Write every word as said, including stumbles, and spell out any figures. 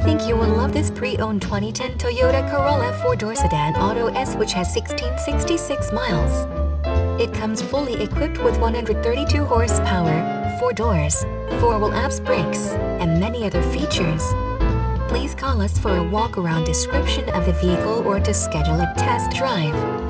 think you will love this pre-owned twenty ten Toyota Corolla four-door sedan Auto S, which has one thousand six hundred sixty-six miles. It comes fully equipped with one hundred thirty-two horsepower, four doors, four-wheel A B S brakes, and many other features. Please call us for a walk-around description of the vehicle or to schedule a test drive.